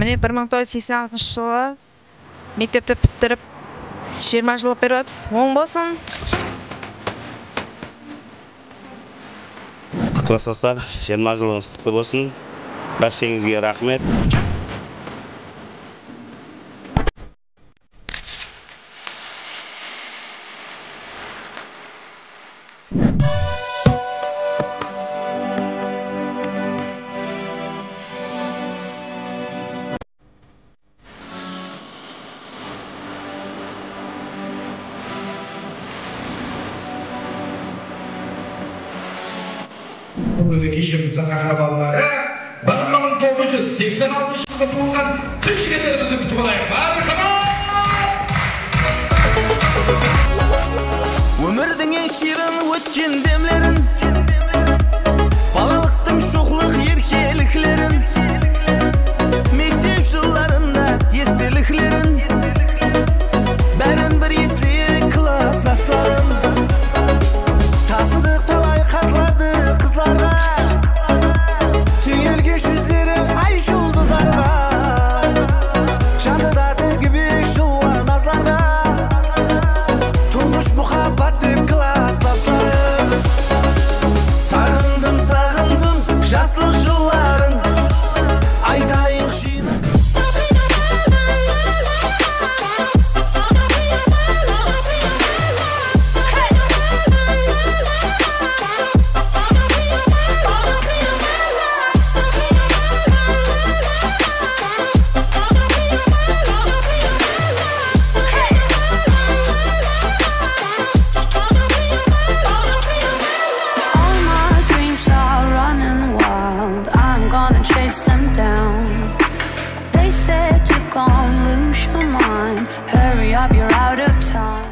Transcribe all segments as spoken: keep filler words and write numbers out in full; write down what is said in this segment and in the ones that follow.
міне бір мың тоғыз жүз сексен алтыншы жылы мектепті бітіріп жиырма жыл беріп жатырмыз. Оң болсын. Құтты болсын достар, жиырма жылыңыз құтты болсын. Баршаңызға рахмет. Бүгінгі кешіміздің қахармандары бір мың тоғыз жүз сексен алтыншы жылы туылған күшкелерімізді күтіп алайық. Өмірдің ең ширын өткен демлерін, балалықтың шоқлық еркеліклерін, мектеп жылдарында естеліклерін, бәрін бір естейік класстастарым. Тасыдық талай хаттарды қызларға, түйілген жүздері ай жұлдыздарға, жадыда тігібек жылуан назларға, тұңғыш мұхаббатты класстастарым. Сағындым, сағындым жастық жылларын, айтайық жинап. Hurry up, you're out of time.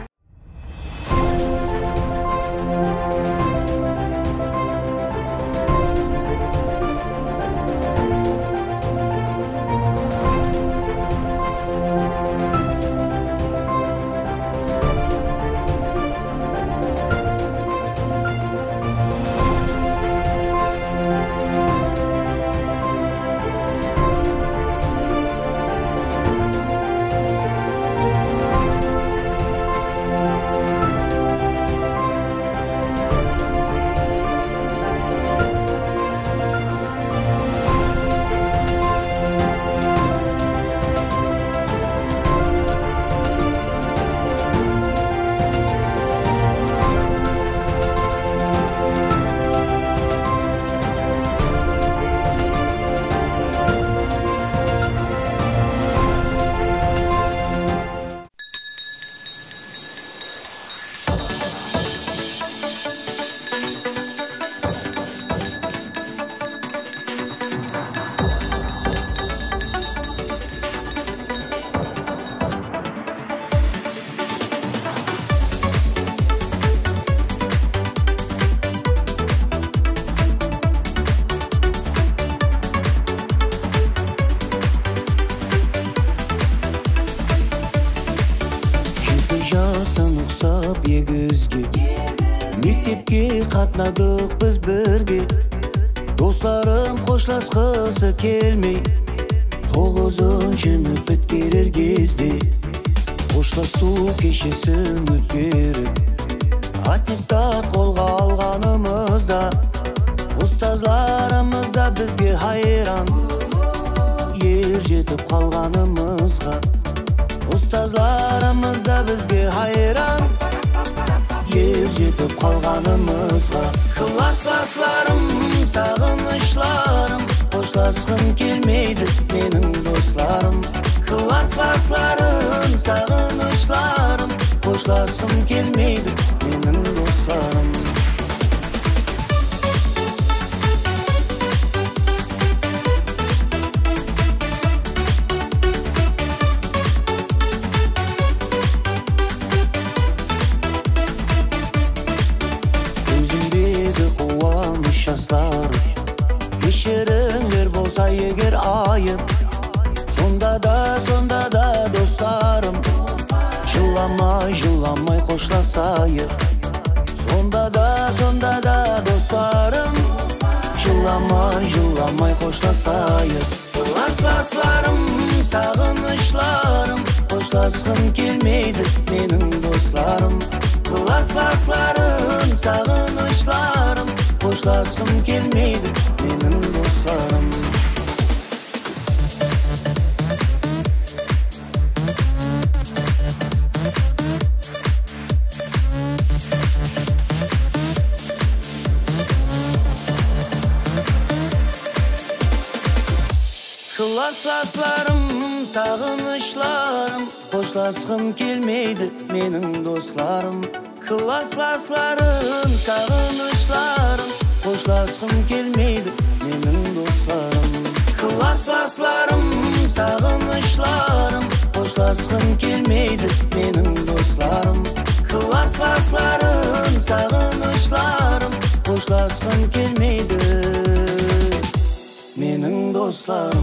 Жастан ұқсап егізге, мектепке қатнадық біз бірге. Достарым қошласқысы келмей, тоғызыншыны біткерер кезде. Қошласу кешесін өткеріп, аттестат қолға алғанымызда, ұстазларымыз да бізге хайран, ер жетіп қалғанымызға. Ұстазларымыз да бізге хайран, ер жетіп қалғанымызға. Класстастарым, сағынышларым, қоштасқым келмейді менің достарым. Класстастарым, сағынышларым, қоштасқым келмейді менің достарым. Кешіріңдер болса егер айып, сонда да, сонда да достарым, жыламай, жыламай қошласайық. Сонда да, сонда да достарым, жыламай, жыламай қошласайық. Классластарым, сағынышларым, қоштасқым келмейді менің достарым. Классластарым, сағынышларым, қоштасқым келмейді менің достарым. Классластарым, сағынышларым, қоштасқым келмейді менің достарым. Классластарым, сағынышларым, қоштасқым келмейді менің достарым. Классластарым, сағынышларым, қоштасқым келмейді менің достарым. Классластарым, сағынышларым, қоштасқым келмейді менің достарым.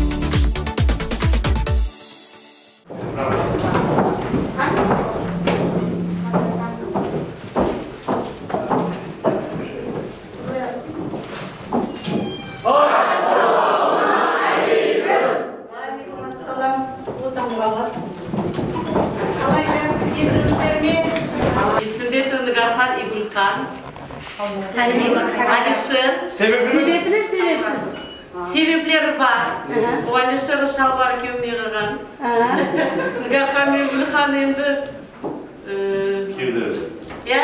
Алишер. Себепli sebepsiz. Себеплері бар. O Алишер шалбар кеуіне қаған. Нұрхан мен Гүлхан енді Кеуді. Я?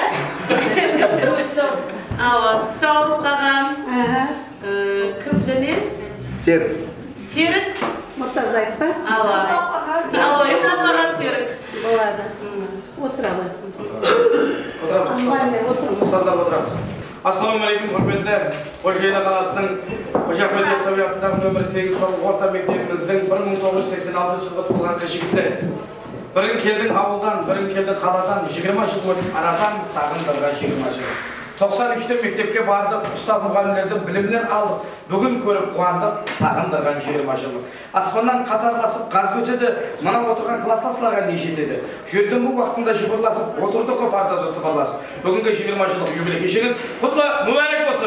Түс ауырып қаған. Кім және? Серік. Серік? Мұртазай па? Ала. Ала, ұйықтап қаған Серік. Болады. Отырамын. Отырамыз. Ұстаздар отырамыз. Ассалаумағалейкум, құрметті Қожайна қаласының Қожа Ахмет Яссауи атындағы нөмір сегіз орта мектебіміздің бір мың тоғыз жүз сексен алтыншы жылғы туылған жігіттер. Бірін келдің ауылдан, бірін келдің қаладан, жиырма жыл өтіп арадан сағындырған жиырма жыл. тоқсан үште мектепке бардық, ұстаз мұғалімдердің білімдер алдық, бүгін көріп қуандық, сағындырған жиырма жыл. Аспаннан қатарласып қаз өтеді, мына отырған класстастарға не жетеді. Жүрдіңгі уақытында жыбырласып, отырдық партада сыбырласып. Бүгінгі жиырма жылдық юбилей кешіңіз құтлы мүбәрек болсын.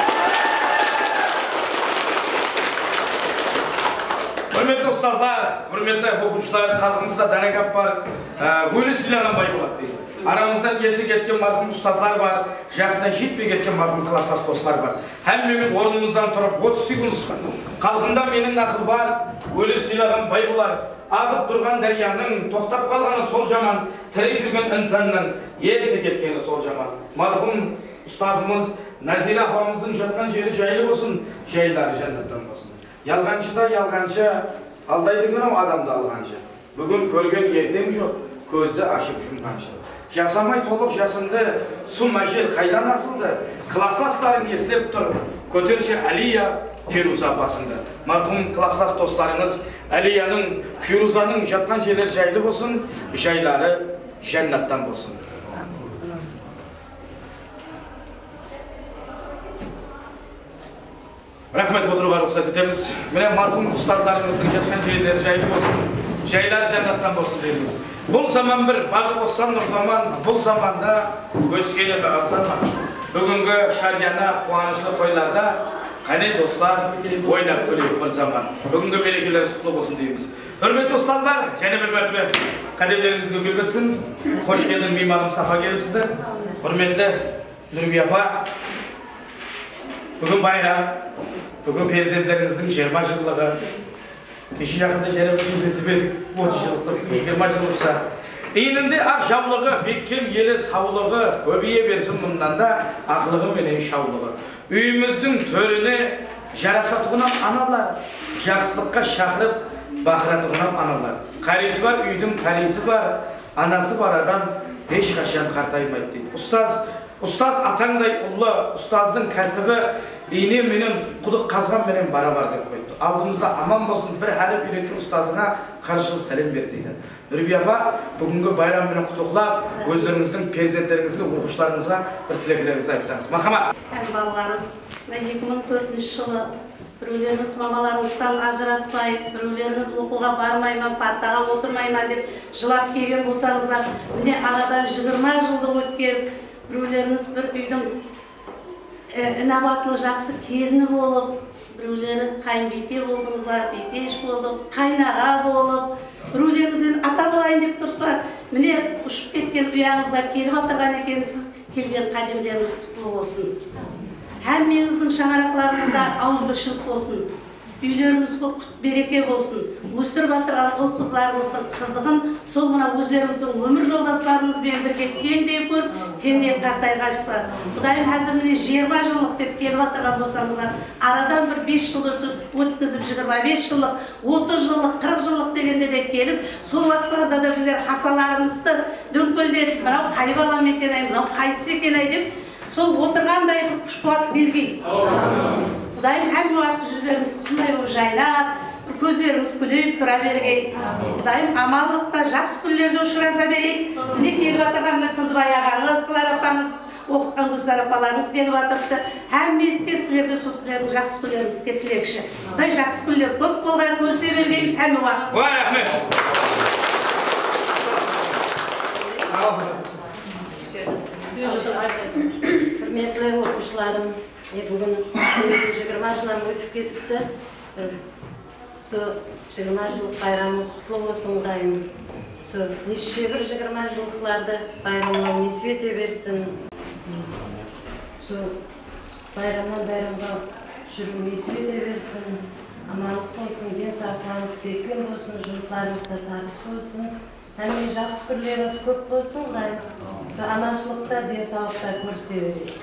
Құрметті ұстаздар, құрметті оқушылар, халқымызда дәрігап бар, өлі сыйлаған бай болады дейді. Арамыздан ерте кеткен марқұм ұстаздар бар, жасына жетпей кеткен марқұм класстас достар бар. Әммеміз орнымыздан тұрып, отыз секунд қалқында менің ақыл бар, өлі сыйлаған бай болар. Ағып тұрған дәрияның, тоқтап қалғаны сол жаман, тірі жүрген инсанның, ерте кеткені сол жаман. Марқұм ұстазымыз Назира апамыздың жатқан жері жайлы болсын, жайлары жәннаттан болсын. Ялғаншы да ялғаншы, алдайды күн адамды алғаншы. Бүгін көрген ертең жоқ, көзді ашып жұмғаншы. Жасамай толық жасымды, сұм әжел қайдан асылды, класстастарын естеп тұр, көтерші Әлия Фируза басында. Марқұм класстас достарыңыз Әлияның, Фирузаның жатқан жерлер жайлы болсын, жайлары жәннаттан болсын. Рахмет, отыруға рұқсат етеміз. Міне марқұм ұстаздарымыздың жатқан жерлері жайлы болсын, жайлары жәннаттан болсын дейміз. Бұл заман бір бағы бостан нұр заман, бұл заманда өскені бағыр заман. Бүгінгі шадияна қуанышлы тойларда қане достар ойнап күлейік бір заман. Бүгінгі мерекелер құтты болсын дейміз. Hürmetli ұстаздар, және бір мәртебе қадемлеріңізге гүл бітсін. Қош келдің, мейманым Сафа келіпсіздер. Hürmetli Нұрби апа, бүгін байрам, бүгін перзенттеріңіздің жиырма жылдығы. Кеше жақында жәріп кездесіп едік, отыз жылдық, жиырма жылдықта. Иінінде ақ жаулығы, беккем елі саулығы, көбейе берсін мұндан да ақылығы менен шаулығы. Үйіміздің төріне жарасатығынан аналар, жақсылыққа шақырып, бақыратығынан аналар. Қаресі бар, үйдің қаресі бар, анасы бар адам ешқашан қартаймайды дейді. Ұстаз, ұстаз атаңдай ұлы, ұстаздың кәсібі ине менен құдық қазған менен бара-бар деп қойды. Алдымызда аман болсын, бір әріп үйреткен ұстазыңа қаршылық сәлем бер дейді. Нұрби апа, бүгінгі байрам менен құттықтап, өздеріңіздің перзенттеріңізге, оқушыларыңызға бір тілектеріңізді айтсаңыз. Мархамат. Балаларым, екі мың төртінші жылы біреулеріңіз мамаларыңыздан ажыраспай, біреулеріңіз оқуға бармаймын, партаға отырмаймын деп жылап келген болсаңыздар, міне арадан жиырма жылдық өткен, біреулеріңіз бір үйдің инабатлы жақсы келіні болып, біреулері қайынбике болдыңыздар, бикеш болдыңыз, қайнаға болып, біреулеріңіз ата болайын деп тұрса, міне ұшып кеткен ұяңызға келіп отырған екенсіз, келген қадемдеріңіз құтты болсын. Әммеңіздің шаңырақларыңызда ауызбіршілік болсын. Үйлеріңізге құт береке болсын. Өсіріп отырған ұл қыздарыңыздың қызығын сол мына өздеріңіздің өмір жолдастарыңызбен бірге теңдей көр, теңдей қартайғашса. Құдайым қазір міне жиырма жылдық деп келіп отырған болсаңыздар, арадан бір бес жыл өткізіп жиырма бес жылдық, отыз жылдық, қырық жылдық дегенде де келіп, сол уақыттарда да біздер хасаларымызды дөңкөлдетіп, мынау қай балам екен ай, мынау қайсысы екен ай деп, сол отырғандай бір күш қуат бергей. Құдайым әм уақыт жүздеріңіз құсындай болып жайнап, көздеріңіз күліп тұра бергей. Құдайым амалдықта жақсы күндерді ұшыраса берейік. Міне келіп отырған Тұндыбай ағаңыз, Қылар апаңыз, оқытқан Гүлзар апаларыңыз келіп отырыпты. Әмместе сіздерді сол сіздердің жақсы күндеріңізге тілекші. Құдай жақсы күндер көп болған көрсе бергейміз әм уақыт. Ой, рахмет. Құрметті оқушыларым, бүгін жиырма жылым өтіп кетіпті. Сол жиырма жылдық байрамымыз құтлы болсын Құдайым. Сол неше бір жиырма жылдықтарды байрамнан несіп ете берсін. Сол байрамнан байрамға жүру несіп ете берсін. Амандық болсын, денсаулықтарыңыз бекем болсын, жұмыстарыңызда табыс болсын. Әмін жақсы күндеріңіз көп болсын Құдайым. Сол аманшылықта, денсаулықта көрсе берейік.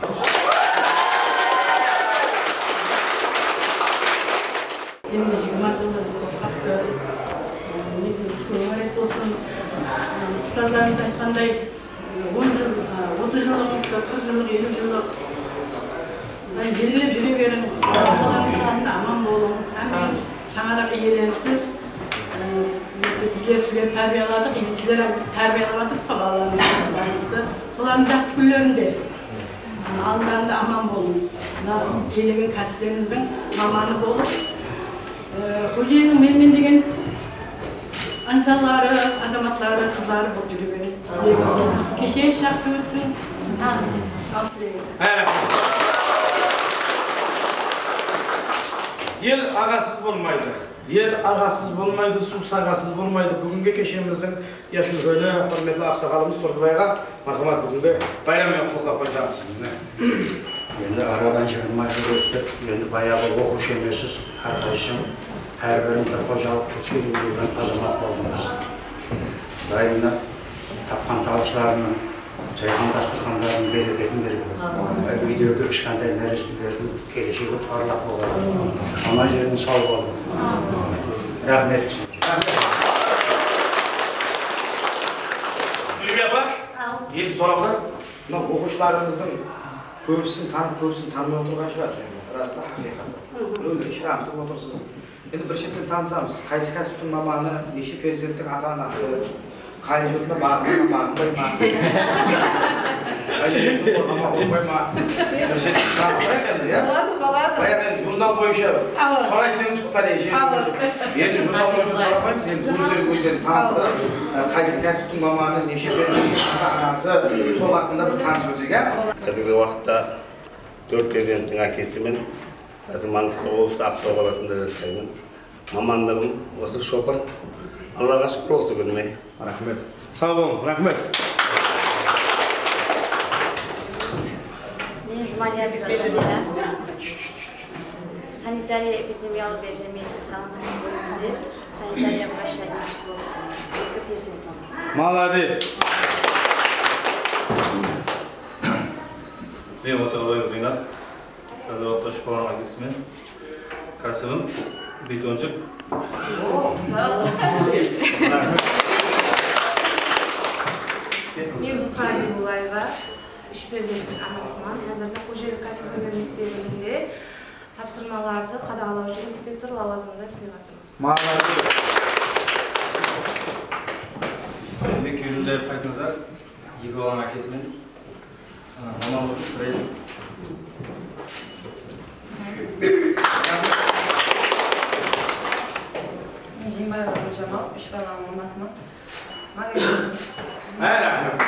Енді жиырма жылдық қатты көңілет болсын. Ұстаздарымыз айтқандай он жыл, отыз жылыңызды, қырық жылық, елу жылық белгілеп жүре берін. Аман болың. Әміз шаңырақ иеленсіз. Bizler sizleri terbiyeladık, енді sizler terbiyelamadınız балаларыңызды. Солардың жақсы күндерінде алдарында аман болun. Елеген кәсіптеріңіздің маманы болып, Қожайынның менмен деген ансалары, азаматлары, қызлары болып жүре береді. Кешегі жақсы өтсін. Ел ағасыз болмайды. Ел ағасыз болмайды, су сағасыз болмайды. Бүгінгі кешеміздің яшүлгені құрметті ақсақалымыз Тұрдыбайға мархамат бүгінгі байраммен құттықтап қойсаңыз. Енді арадан жиырма жыл өтіп, енді баяғы оқушы емессіз, әрқайсым әрбірін бір қожалық күткен жүрген азамат болдыңыз. Құдайымна тапқан табыстарының, жайған дастархандарының берекетін берген. Үйдегі кішкентай нәрестелердің келешегі parlaq болған. Ана жердің сау болды. Рахмет. Гүлбе апа, енді сұрауға, мынау оқушыларыңыздың көбісін танып, көбісін танымай отырған шығарсыз. Расында хақиқаты. Біреулер шырамтып отырсыз. Енді бір шеттен танысамыз. Қайсы кәсіптің маманы, неше перзенттің ата-анасы, қай жұртына бағынбай ма, бағынбай ма? Қай жұртына бағынбай ма? Бір шеттен таныстырайық енді, иә? Болады, болады. Баяғы журнал бойынша сұрайтын едіңіз құтады. Енді журнал бойынша сұрамаймыз, енді өздері өздерін таныстырып, қайсы кәсіптің маманы, неше перзенттің ата-анасы, сол hakkında бір таныс өтсек, иә? Қазіргі уақытта төрт перзенттің әкесі мен қазір Маңғыстау облысы Ақтау қаласында жасаймын. Мамандығым осы шопыр. Аллаға шүкір осы күніме. Рахмет. Сау болың, рахмет. Мен Жұмалия Бизамина. Санитария эпидемиология және саламаттық бөлімінде санитария басшы әдетшісі болсын. Екі перзент бар. Молодец. Мен Отарбай Ринат. Қазір орта школаның әкесімен кәсібім бетоншық. Мен Зухра Бибулаева, үш перзенттің анасымын. Қазіргі Қожайын кәсіпөнер мектебінде тапсырмаларды қадағалаушы инспектор лауазымында істеп жатырмын. Молодец. Мен күйеуім жайып қайтыңыздар. Екі баланың әкесімен мамандық сұрайды. Мен Жембаева Жамал, үш баланың мамасымын. Мағын. Әй, рахмет.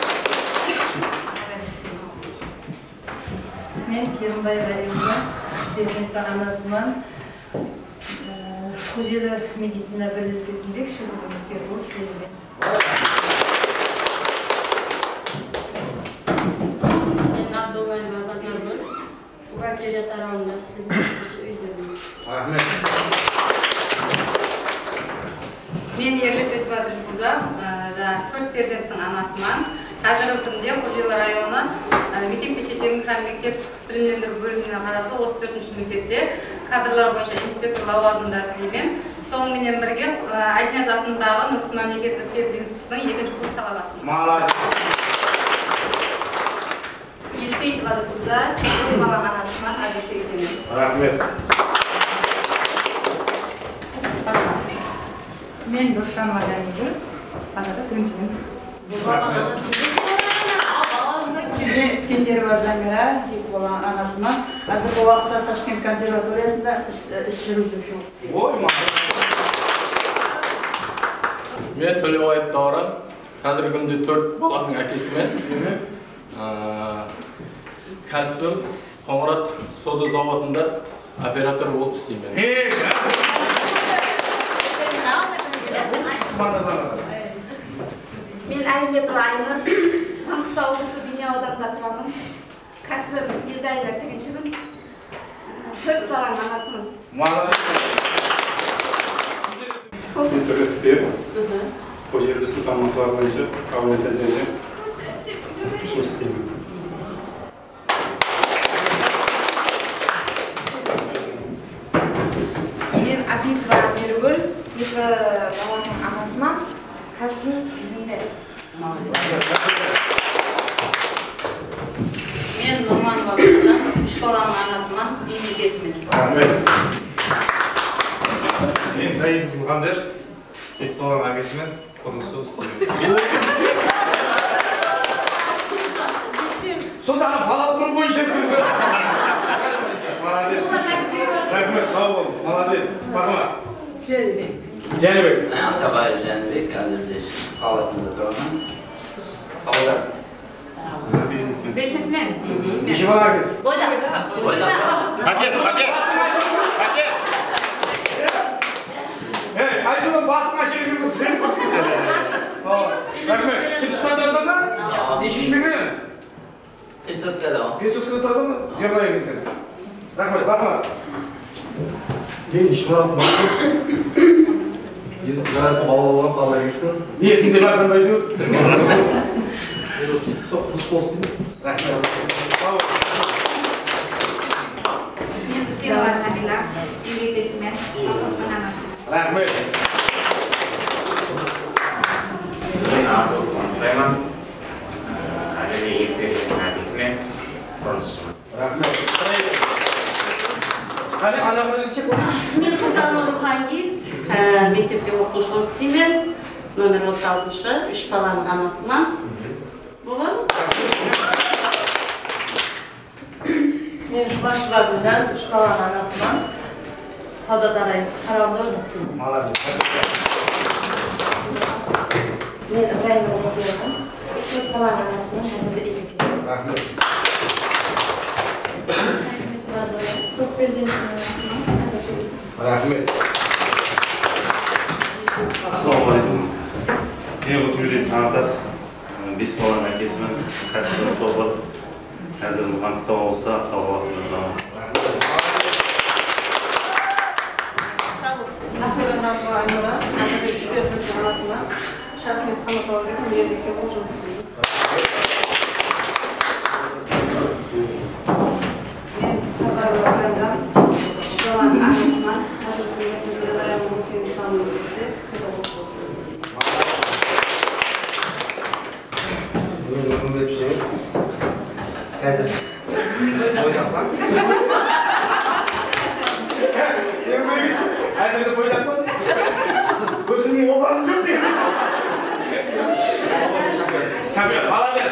Мен Керімбаева Ремза, перзенттің анасыман. Көжелі медицина бірлестігінде кіші қызметкер болып істеймін. Мен Абдуллаева Базаргүл. Бухгалтерия тарауында істеймін. Рахмет. Мен Ерлік Есватырқызы, төрт перзенттің анасыман. Қазіргі күнде Қожелі районы мектеп-мектептің һәм мектеп білімдендіру бөліміне қарасты отыз төртінші мектепте кадрлар бойынша инспектор лауазымында істеймін. Сонымен бірге Ажнияз атындағы Нүкіс мемлекеттік педагогикалық институтының екінші курс талабасымын. Молодец. Елсейтова Гүлза, екі баланың анасыман, әзірше кетемін. Рахмет. Мен Дұршан Мадайымгүл, қазіргі тігіншімін. Мен Искендерова Замира, екі баланың анасыман. Қазіргі уақытта Ташкент консерваториясында іс жүргізуші болып істеймін. Ой, молодец. Мен Төлебаев Дауран, қазіргі күнде төрт баланың әкесімен. Кәсібім Қоңырат сода зауытында оператор болып істеймін. Мен Әліметова Айнұр, Маңғыстау облысы Бейнеу ауданында тұрамын. Кәсібім дизайнер тігіншімін. Төрт баланың анасымын. Мен Төлепбек, Қожелі Сұлтан Мақұлар бойынша қабілеттерде жұмыс істеймін. Мен Абитова Меругүл, екі баланың анасыман. Кәсібім бізімдер. Мен Нұрманова Гүлзан, үш баланың анасыман, енекесімін. Мен Таип Зылғандыр, бес баланың әкесімен құрылысы істеймін. Сонда бала құру бойынша көрді. Молодец. Рахмет, сау бол. Молодец. Бақыма. Жәнібек. Жәнібек. Атабаев Жәнібек, қазірде қаласында тұрамын. Сауда. Бизнесмен. Неше бала әкесі? Бойда. Бойда. Пакет, пакет. Пакет. Ей, айтуын басың ашырып ең сен көткен. Рахмет. Чешістан тұрасың ба? Нешеш мекені? пятьсот да. пятьсот тұрасың ба? Жиырма екен сен. Рахмет, бақыма. Мен Ишмарат Мақұл. Енді жарасы бала болған салда кетті. Ниетіңде барсың ба жүр? Сол құрылыс болсын. Рахмет. Мен Үсенова Набила, енекесімін, апасының анасымын. Рахмет. Мен Асыл Қонысбайман, әділі екпетінің әкесімен құрылысшымын. Рахмет. Қане, ана қырын чек ол? Мен Сұлтанова Руханис, мектепте оқушы болып істеймін. Номер отыз алтыншы, үш баланың анасыман. Болады? Мен Жұбашева Гүлназ, үш баланың анасыман. Сауда тарауында жұмыс істеймін. Молодец. Мен Ибраимова Насирова, төрт баланың анасыман, қазірде екеуі. Рахмет. Төрт перзенттің анасыман, қазірде екеуі. Рахмет. Ассалаумағалейкум. Мен Өтмелен Таңатар, бес баланың әкесімен кәсібім шоғыр. Қазір Маңғыстау облысы Ақтау қаласында тұрамын. Ақтөбе Айнұра, қазіргі үш перзенттің анасыман. Частный стоматология мектепте болып жұмыс істеймін. Мен Сардарова Гүлзан, үш баланың анасыман. Қазіргі күнде район он сегіз санының мектепте педагог болып жұмыс істеймін. Мен Нұрмбек Жеңіс. Қазір ойнақпан. Әзірді бойдақпан? Көзімнің оғаным жоқ деймін. Шампион, молодец.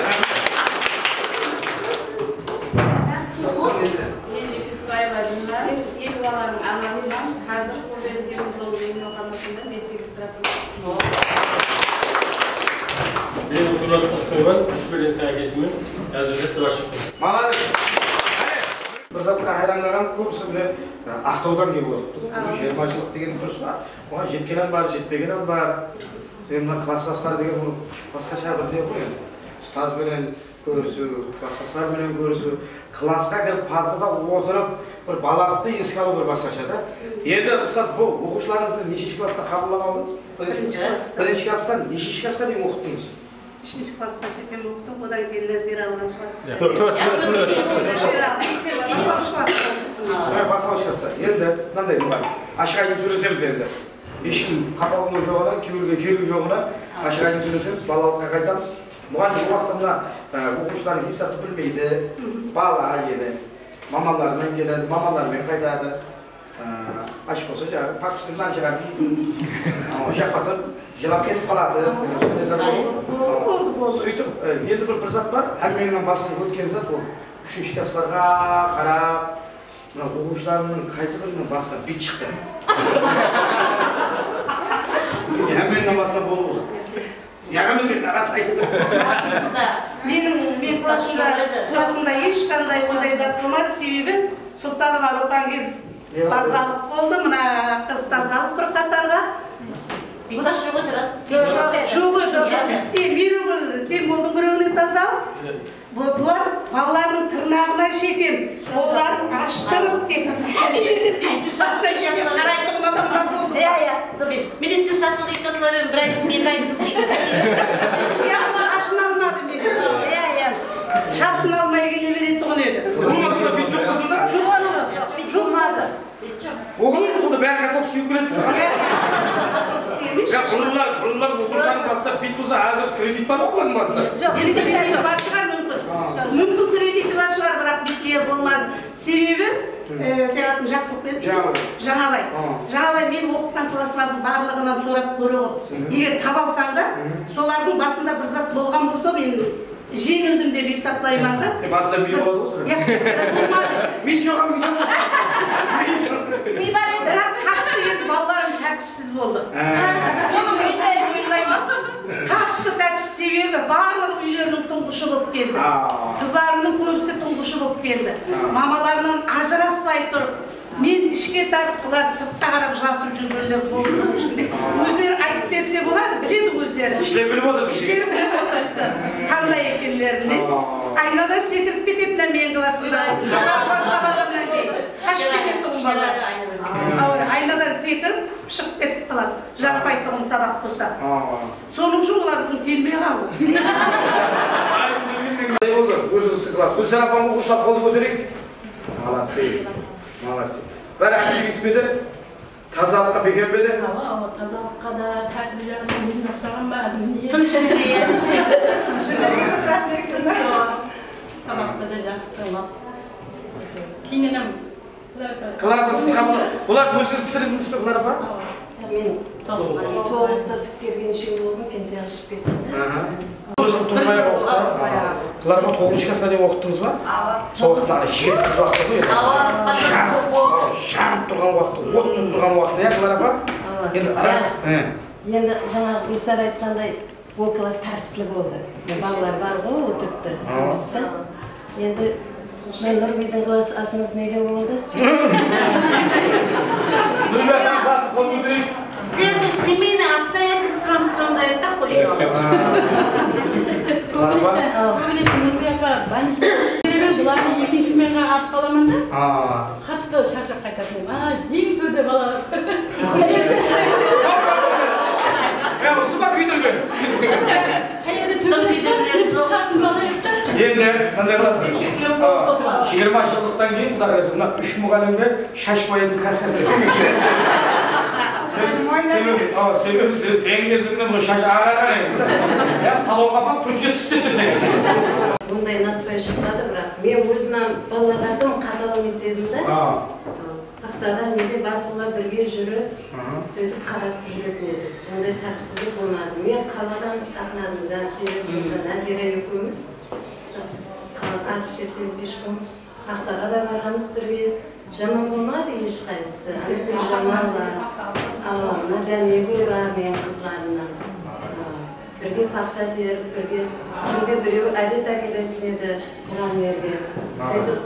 Мен Бекеспаева Дина, екі баланың анасыман, қазір Қожелі темір жолы Бейнеу қаласында медрегистратура. Мен Тұрат Қошқойбан, үш перзенттің әкесімін, қазірде сварщикпін. Молодец. бір затқа хайрандаған көбісі міне Ақтаудан келіп отырыпты. жиырма жылдық деген дұрыс па? Оған жеткенім бар, жетпегенім бар. Мен мына класстастар деген бұл басқаша бір деп қой. Ұстазбенен көрісу, класстастарменен көрісу, классқа кіріп партада отырып, бір балағытты еске алу бір басқаша да. Енді ұстаз бұл оқушыларыңызды нешінші класста қабылдап алдыңыз? Бірінші класста. Бірінші класстан нешінші классқа дейін оқыттыңыз? Үшінші классқа шетен оқыдым, одан кейін Назира алған шығарсыз. Төрт, бастауыш класста. Енді мынандай бар. Ашық айтып сөйлесеміз енді. Ешкім қапалыну жоғынан, кейбірге келу жоғынан ашық айтып сөйлесеміз, балалыққа қайтамыз. Мұғалім уақытта мына оқушылар хисапты білмейді, бала еді, мамаларымен келеді, мамаларымен қайтады. Ашық болса жаңағы папсынан шығады, жақпаса жылап кетіп қалады. Сөйтіп, енді бір зат бар, әмменің басын өткен зат ол үшінші классларға қарап, оқушыларының қайсы бірінің басына бит шықты. Әмменің басына болу болса. Яғамыз енді арасын айтып Менің мен классымда ешқандай ондай зат болмады, себебі Сұлтанова Руқан кез тазалық болды, мына қыз тазалық бір қатарға. Бұлаш жоқ еді рас. Жоқ еді. Меругүл, сен болдың біреуіне тазалық. Бұлар балалардың тырнағына шекем, оларын аштырып деп. Шашына шекем, қарайтығын адамдар болды. Иә, иә. Медетті шашын қиқасылар бір ай, мен айдым қиқасылар. Шашын алмады мен. Иә, иә. Шашын алмай келе береді тұғын еді. Болмасында бит жоқ қысында? Жоқ, жоқмады. Оғылың сонда бәрі қатып сүйіп келеді? Ja, бұрынлар, бұрынлар оқушылардың басында бит болса, әзір кредит бар оқылардың басында? Жоқ, енді кредит бар шығар мүмкін. Мүмкін кредиті бар шығар, бірақ битке болмады. Себебі, сенаттың жақсылықпен Жаңабай. Жаңабай мен оқытқан класслардың барлығынан сорап көре ғой. Егер таба алсаң да, солардың басында бір зат болған болса, мен жеңілдім деп есаптаймын да. Басында ми болады ғой? Ми жоғам, ми жоғам. Ми бар еді, бірақ қатты еді, балаларым тәртіпсіз болды. Қатты тәртіп себебі барлық үйлерінің тұңғышы болып келді. Қызарының көбісі тұңғышы болып келді. Мамаларынан ажыраспай тұрып, мен ішке тартып, бұлар сыртта қарап жасып жүргендер болды. Өздері айтып берсе болады, біледі өздері. Іштері біліп отыр. Іштері біліп отырыпты. Қандай екенлеріне. Айнадан секіріп кететінен мен классымда. Жоғар классқа барғаннан кейін. Қашып кететін тұғын балалар. Айнадан секіріп, шығып кетіп қалады. Жақпай тұғын сабақ болса. Соның үшін олар бүгін келмей қалды. Өзіңізді класс. Гүлсен апам оқушылар қолды көтерейік. Молодцы. Молодцы. Бәрі әкелік іспеді? Тазалыққа бекер беді? Тазалыққа да тәртіп жағынан өзін ұқсаған ба? Тыңшылы. Сабақта да жақсы олап. Кейіненім. Клара, сіз қабыл. Бұлар өзіңіз бітірдіңіз бе, Клара ба? Мен тоғызда бітірген шең болдым, пенсияға шығып кеттім. Клара, бұл тоғызыншы классқа дейін оқыттыңыз ба? Сол вақытта жеті уақыты ғой еді? Жанып тұрған уақыты, от тұрған уақыты, иә, Клара ба? Енді жаңағы Гүлсар айтқандай, ол класс тәртіплі болды. Балалар бар ғой, өтіпті. Енді мен Нұрбейдің класс асымыз неге болды? Нұрбейдің класс қолды көрейік. Сіздерді семейный обстоятельством сондай еді да қолиға. Бұларды екінші менға ат қаламын да, қатты шаршап қайтатын. Ең төрде бала. Осы ба күйдірген? Қайырды төрде шығатын бала еді. Енді, мындай қыласың. жиырма жылдықтан кейін құдай қаласа мына үш мұғалімге шаш боятын кәсіп себебі сен кезіңде бұл шаш ағара енді. Салонға ба күрчес істеп тұрсың. Бұндай насыбай шықпады, бірақ мен өзімнен балалардың қаталым еседім да. Тақтада неде барлығы бірге жүріп, сөйтіп қарасып жүретін еді. Ондай тәртіпсіздік болмады. Мен қаладан қатынадым, жаңа тересін, жаңа Назира екеуміз. Ақ шеттен пешком Ақтаға да барамыз бірге. Жаман болмады ешқайсысы. Жаман бар. Мына Дәмегүл бар мен қызларымнан. Бірге пақта теріп, бірге біреу әдет әкелетін еді мұғалімдерге. Сөйтіп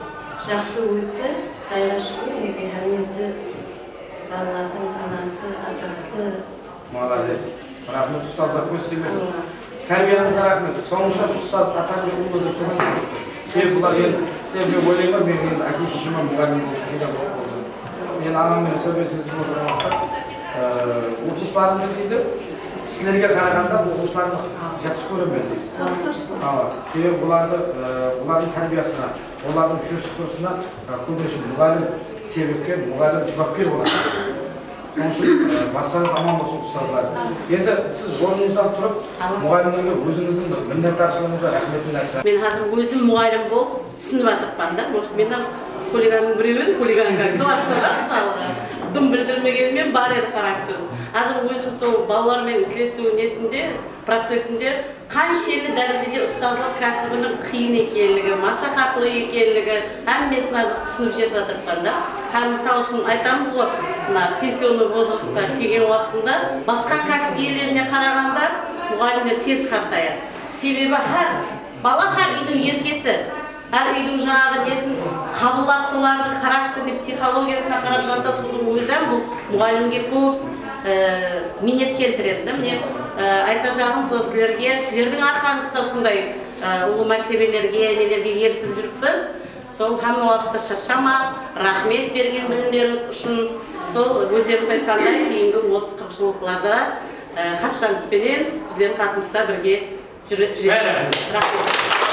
жақсы өтті. Құдайға шүкір, мінекей әнесі, балалардың анасы, атасы. Молодец. Рахмет ұстазға көз тимесін. Тәрбиеңізге рахмет. Соңғыша ұстаз атаң мен ұлы деп соңғы. Себебі бұлар ел, себебі ойлаймын, мен енді әке шешеме мұғалім болып келген болдым. Мен анаммен сөйлесіп отырған уақытта оқушыларымды дейді, сіздерге қарағанда оқушыларымды жақсы көремін дейді. Себебі бұларды, бұлардың тәрбиесіне, олардың жүріс-тұрысына көбінесе мұғалім себепкер, мұғалім жауапкер болады. Onun için başlarınız aman olsun ustazlar. Енді siz орныңыздан тұрып, мұғалімдерге өзіңіздің minnettarçılığınıza рахметімді айтсаңыз. Мен қазір өзім мұғалім болып түсініп жатырмын да. Может, мен хулиганның біреуін, хулиганға классына да мысалға дым білдірмегенмен бар еді характер. Қазір өзім сол балалармен ислесу несінде, процесінде қаншелі дәрежеде ұстазлық кәсібінің қиын екенлігі, машақатлы екенлігі, әммесін қазір түсініп жетіп жатырмын да. Һәм мысал үшін айтамыз ғой, мына пенсионный возрастқа келген уақытында басқа кәсіп иелеріне қарағанда мұғалімдер тез қартаяды. Себебі әр бала әр үйдің еркесі, әр үйдің жаңағы несін қабылдап солардың характеріне, психологиясына қарап жантасудың өзі бұл мұғалімге көп минет келтіреді. Міне айта жағым сол сіздерге, сіздердің арқаңызда осындай ұлы мәртебелерге, нелерге ерісіп жүріппіз. Сол һәм уақытта шаршама, рахмет берген білімдеріңіз үшін, сол өздеріңіз айтқандай кейінгі отыз қырық жылқыларда Хасаныспенен біздердің қасымызда бірге жүреді. Рахмет.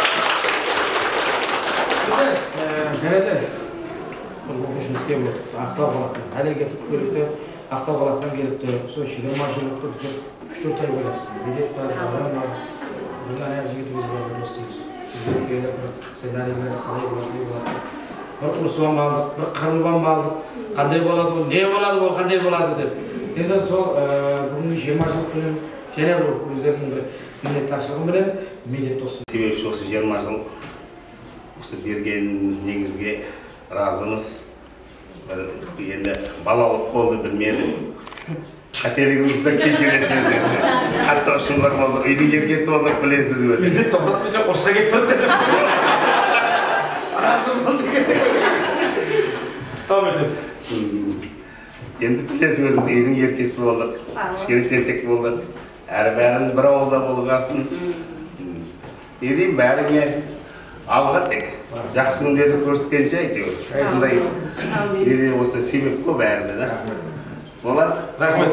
Және бұл оқушымыз келіп отыр. Ақтау қаласынан әлі кетіп көріпті. Ақтау қаласынан келіпті. Сол жиырма жылдықты біздер үш төрт ай ойласын. Билет бар, баран бар. Бұдан әр жігітіміз бар, жұмыс істейміз. Біздер келіп, сценарийлерді қалай болады. Бір ұрсуан алдық, бір қырылуан алдық. Қандай болады ол, не болады ол, қандай болады деп. Енді сол бүгінгі жиырма жыл күнін және бұл өздерінің бір minnettarçılığım bilen millet dostu. Себепші осы жиырма жыл осы берген негізге разымыз. Енді балалық болды білмеді. Қателігімізді кешіресіз. Қатты ұшынлар болдық, үйдің еркесі болдық білесіз өзі. Енді тоқтатпайша ұрса кетіп тұрды. Разым болды кетті. Тамам етеміз. Енді білесіз өзі, үйдің еркесі болдық. Кішкене тентек болдық. Әрі бәріміз бір ауылда болғасын. Едейм бәріңе алға тек. Жақсы күндерді көріскенше әйтеуір. Осындай еде осы себеп қой бәріне да. Болады? Рахмет.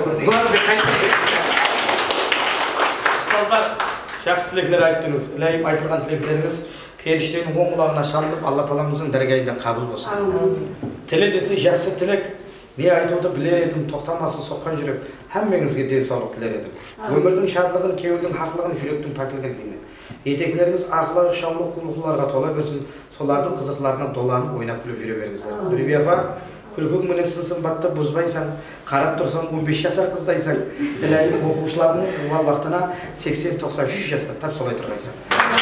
Салдар, жақсы тілектер айттыңыз. Ләйім айтылған тілектеріңіз періштенің оң құлағына шалынып, Алла Тағаламыздың дәргайында қабыл болсын. Тіле десе жақсы тілек, не айтуды білер едім, тоқтамасын соққан жүрек, әммеңізге денсаулық тілер едім. Өмірдің шатлығын, кеуілдің хақлығын, жүректің пәкілген деймін. Етекілеріңіз ақылы, шаулы құлықларға тола берсін, солардың қызықларына доланып, ойнап күліп жүре беріңіздер. Нұрби апа, күлкің мінесін сымбатты бұзбайсаң, қарап тұрсаң он бес жасар қыздайсаң, біләйім оқушылардың уал вақтына сексен тоқсан үш жаста тап солай тұрғайсың.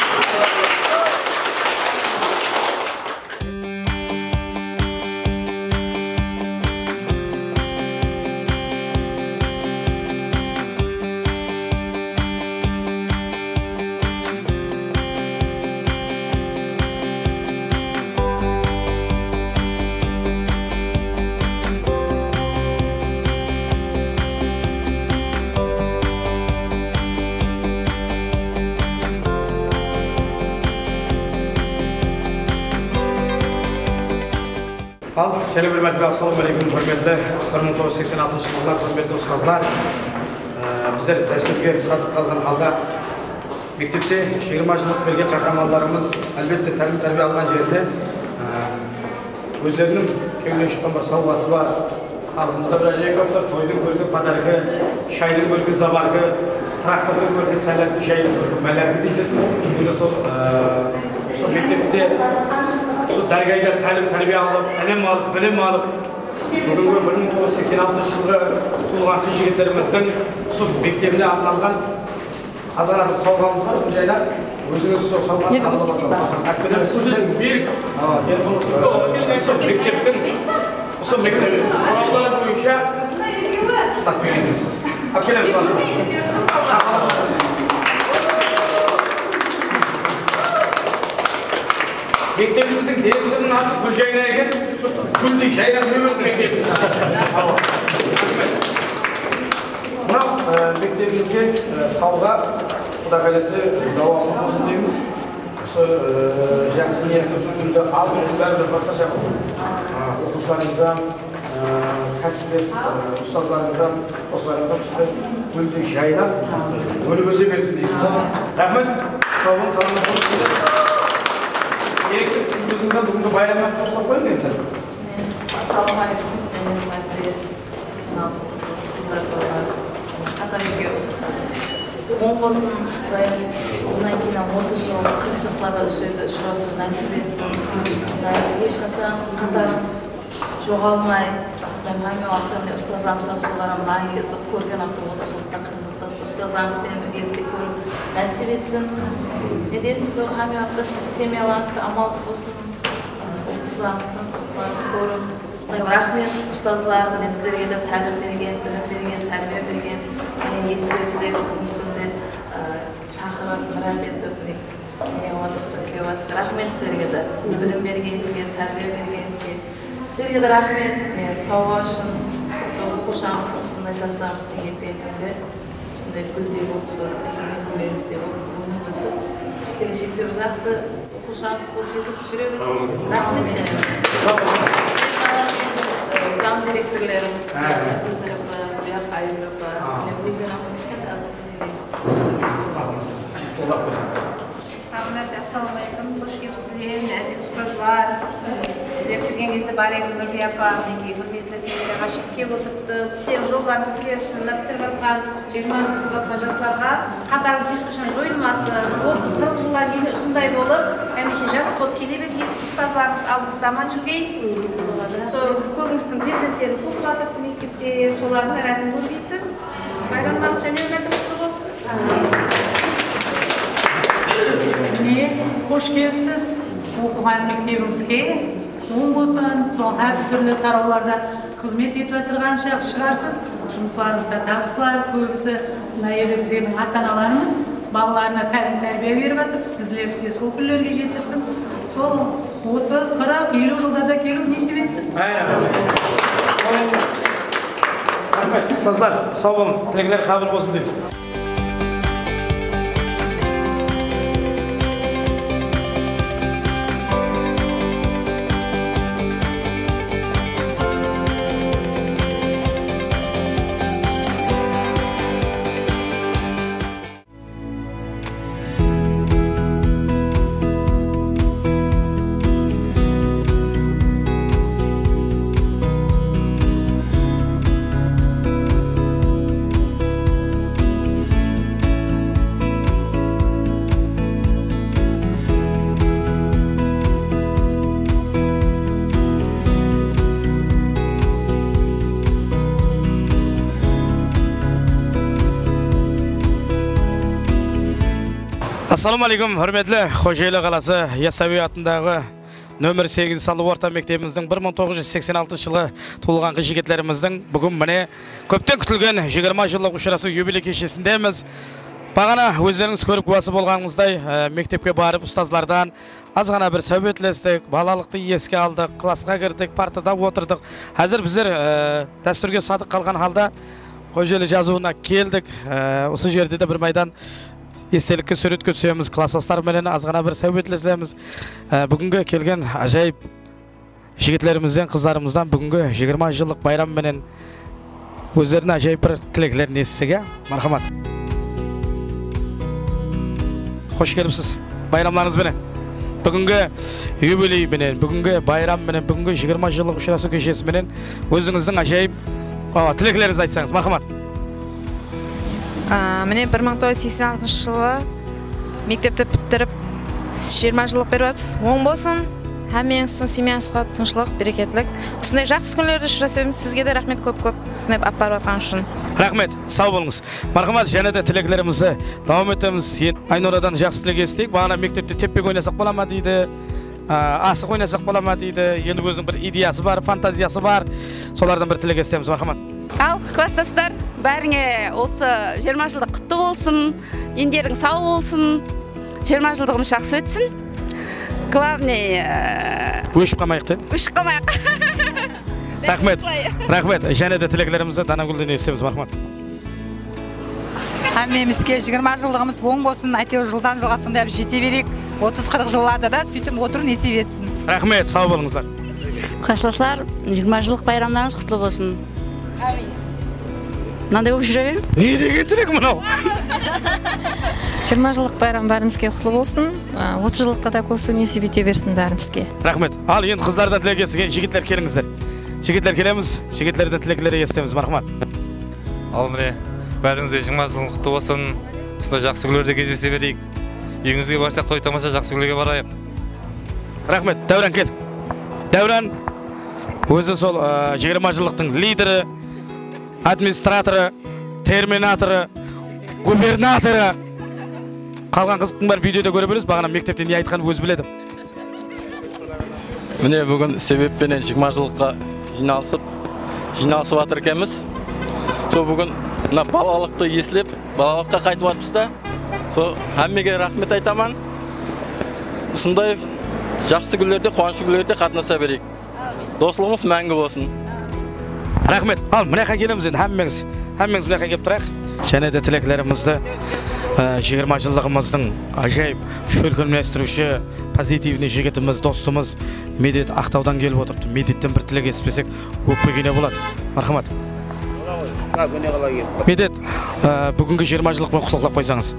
Ал, және бір мәртебе ассалаумағалейкум, құрметті бір мың тоғыз жүз сексен алтыншы жылдар құрметті ұстаздар. Біздер дәстүрге сатып қалған алда мектепте жиырма жылдық берген қахрамандарымыз әлбетте тәлім тәрбие алған жерде өздерінің кеудеден шыққан бір сауғасы бар. Алдымызда бір әжекап бар, тойдың көркі подаркі, шайдың көркі забаркі, трактордың көркі сәләтті шайдың көркі мәләркі дейді. Бүгін сол мектепте осы дәргайда тәлім тәрбие алып, әлем алып, білім алып, бүгінгі бір мың тоғыз жүз сексен алтыншы жылғы туылған қыз жігіттеріміздің сол мектебіне арналған азғана бір сауғамыз бар. Бұл жайда өзіңіз сол сауғаны қабыл аласыз. Мектептің осы мектептің сұраулары бойынша ұстап береміз. Келеміз. Мектебіміздің директорының аты Гүлжайна екен. Гүлдей жайнап жүрміз мектебіміз. Мынау мектебімізге салға Құда қаласы жауапты болсын дейміз. Осы жақсы ниетті сүтілді алдын бәрі басқа оқушыларымыздан, кәсіптес ұстаздарымыздан, осыларымыздан түсті гүлдей жайнап, гүлі көсе берсін дейміз. Рахмет. Сау болың, саламат болыңыз. Директор, сіз өзіңізден бүгінгі байрамға қосылып қойыңыз енді. Ассалаумағалейкум, және мәртебе сексен алтыншы жылдар болған қатар екеуміз. Он болсын, Құдайым онан кейін отыз жыл қиыншылықтарға ұшырасу нәсіп етсін. Ешқашан қатарыңыз жоғалмай, заманауи уақытта ұстаздарымыздан соларға магиясы көрген автор отыз жылда қиыншылықта ұстаздарыңызбен бірге көріп нәсіп етсін. Не дейміз, сол һәм уақытта семьяларыңызда амал болсын, оқушыларыңыздың қызықтарын көріп, рахмет ұстазлар, сіздерге де тәлім берген, білім берген, тәрбие берген, естіп сіздерді бүгінгі күнде шақырып, мұрат етіп, не отырсын, кеп отырсын. Рахмет сіздерге де, білім бергеніңізге, тәрбие бергеніңізге. Сіздерге де рахмет, сауға үшін, сол оқушымыздың осындай жасамызды ертең күнде, осындай гүлдей болып, келген гүлдеріңіздей болып, өніп өсіп, келешекте жақсы оқушымыз болып жетілісіп жүреміз. Рахмет және. Зам директорлерім, Гүлзарапа, Бұяқ Айымрапа, өздерінің кішкентай азаттың елейсіз. Рахмет, ассалаумағалейкум, қош келіпсіздер, нәзік ұстазлар. Біздер кірген кезде бар еді Нұрби апа, мінекей құрметті пенсияға шығып келіп отырыпты. Сіздердің жолдарыңызды берсін, бітіріп жатқан жиырма жыл тұрып жатқан жастарға қатарыңыз ешқашан жойылмасын. отыз қырық жылдан кейін осындай болып, әмеше жас болып келе бергенсіз ұстаздарыңыз алдыңызда аман жүргей. Сол көбіңіздің перзенттерін соқыратыпты мектепте, солардың әрәтін көрмейсіз. Байрамдарыңыз және өмірдің құтты болсын. Міне, қош келіпсіз оқыған мектебіңізге. Оң болсын, сол әр түрлі тарауларда қызмет етіп отырған шығарсыз. Жұмысларыңызда табыстылар, көбісі біздердің ата-аналарымыз балаларына тәлім тәрбие беріп жатыр, біздерді де сол күндерге жетірсін. Сол отыз, қырық, елу жылдарда келу несіп етсін. Рахмет, ұстаздар, сау болың, тілектер қабыл болсын дейміз. Ассалаумағалейкум, құрметті Қожайлы қаласы Яссауи атындағы нөмір сегіз салы орта мектебіміздің бір мың тоғыз жүз сексен алтыншы жылы туылған жігіттеріміздің бүгін міне көптен күтілген жиырма жылдық ұшырасу юбилей кешесіндеміз. Бағана өздеріңіз көріп куәсі болғаныңыздай мектепке барып ұстазлардан аз ғана бір сәубетлестік, балалықты еске алдық, классқа кірдік, партада отырдық. Әзір біздер дәстүрге садық қалған халда Қожайлы жазуына келдік. Осы жерде де бір майдан естелікке суретке түсеміз, класстастарменен аз ғана бір сәубетлесеміз. Бүгінгі келген ажайып жігітлерімізден, қыздарымыздан бүгінгі жиырма жылдық байрамменен өздеріне ажайып бір тілеклерін естісеге. Мархамат. Қош келіпсіз байрамларыңызбенен. Бүгінгі юбилейменен, бүгінгі байрамменен, бүгінгі жиырма жылдық ұшырасу кешесіменен өзіңіздің ажайып тілеклеріңізді айтсаңыз. Мархамат. Міне бір мың тоғыз жүз сексен алтыншы жылы мектепті бітіріп жиырма жылдық беріп өпсіз. Оң болсын, әмеңіздің семьяңызға тыңшылық, берекетлік. Осындай жақсы күндерді ұшырасуымыз. Сізге де рахмет көп-көп осындай апарып жатқан үшін. Рахмет, сау болыңыз. Мархамат, және де тілеклерімізді давам етеміз. Айнұрадан жақсы тілек естейік. Бағана мектепте теппек ойнасақ бола ма дейді, асық ойнасақ бола ма дейді. Енді өзінің бір идеясы бар, фантазиясы бар. Солардан бір тілек естеміз. Мархамат. Ал, класстастар, бәріңе осы жиырма жылдық құтты болсын, дендерің сау болсын, жиырма жылдығымыз жақсы өтсін. главный өшіп қалмайық те. Өшіп қалмайық. Рахмет. Рахмет. Және де тілектерімізді Данагүлден естеміз, мархамат. Әмемізге жиырма жылдығымыз оң болсын, әйтеуір жылдан жылға сондай жете берейік. отыз қырық жылларда да сөйтіп отыру несіп етсін. Рахмет, сау болыңыздар. Қарсыластар, жиырма жылдық байрамдарыңыз құтты болсын. Амин. Мынандай болып жүре берің? Не деген тілек мынау? жиырма жылдық байрам бәрімізге құтты болсын. отыз жылдықта да көрсу несіп ете берсін бәрімізге. Рахмет. Ал енді қыздардан тілек естіген жігіттер келіңіздер. Жігіттер келеміз, жігіттерден тілектерді естеміз, мархамат. Ал міне, бәріңізде жиырма жылдық құтты болсын. Осындай жақсы күндерде кездесе берейік. Үйіңізге барсақ той тамаша жақсы күндерге барайық. Рахмет. Дәурен кел. Дәурен өзі сол жиырма жылдықтың лидері, администраторы, терминаторы, губернаторы. Қалған қызықтың бар видеода көре білесіз, бағана мектепте не айтқанын өзі біледі. Міне бүгін себеппенен жиырма жылдыққа жиналысып, жиналысып жатыр екенбіз. Сол бүгін мына балалықты есілеп, балалыққа қайтып жатырмыз да. Сол әммеге рахмет айтаман. Осындай жақсы күндерде, қуанышты күндерде қатынаса берейік. Достығымыз мәңгі болсын. Рахмет. Ал, мынаяққа келеміз енді, әммеңіз. Әммеңіз мынаяққа келіп тұрайық. Және де тілектерімізді жиырма жылдығымыздың ажайып шөлкілместіруші, позитивный жігітіміз, достымыз Медет Ақтаудан келіп отырыпты. Медеттен бір тілек еспесек, өкпегене болады. Мархамат. Медет, бүгінгі жиырма жылдықпен құттықтап қойсаңыз.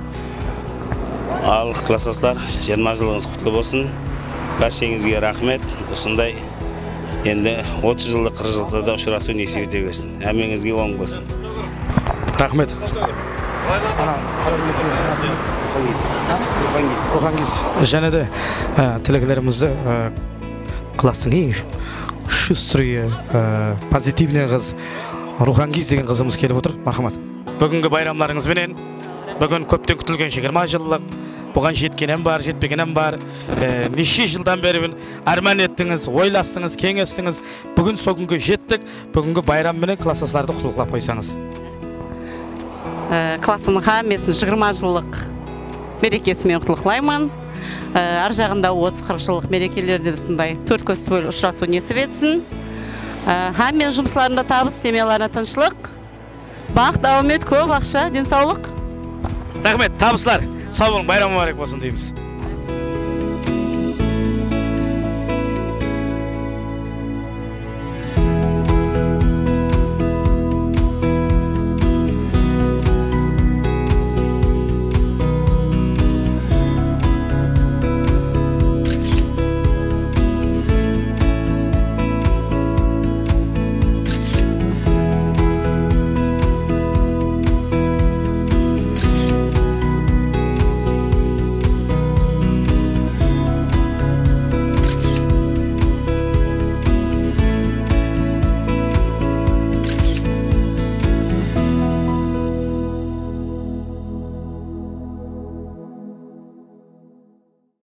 Ал классастар, жиырма жылыңыз құтты болсын. Баршаңызге рахмет. Осындай енді отыз жылдық, қырық жылдықта да ұшырасу несіп ете берсін. Әмеңізге оң болсын. Рахмет. Және де тілектерімізді класстың ең шустрый, позитивный қыз Рухангиз деген қызымыз келіп отыр. Мархамат. Бүгінгі байрамларыңызбенен, бүгін көптен күтілген жиырма жылдық, бұған жеткенем бар, жетпегенем бар. Неше жылдан бері арман еттіңіз, ойластыңыз, кеңестіңіз. Бүгін сол күнге жеттік. Бүгінгі байрамменен класстастарды құттықтап қойсаңыз. Классымға месін жиырма жылдық мерекесімен құттықтаймын. Ар жағында отыз қырық жылдық мерекелерде сондай төрт көз ұшырасу несіп етсін. Һәм мен жұмысларында табыс, семьяларына тыныштық, бақыт, дәулет, көп ақша, денсаулық. Рахмет, табыстар. Сау болың, байрамы мүбәрәк болсын дейміз.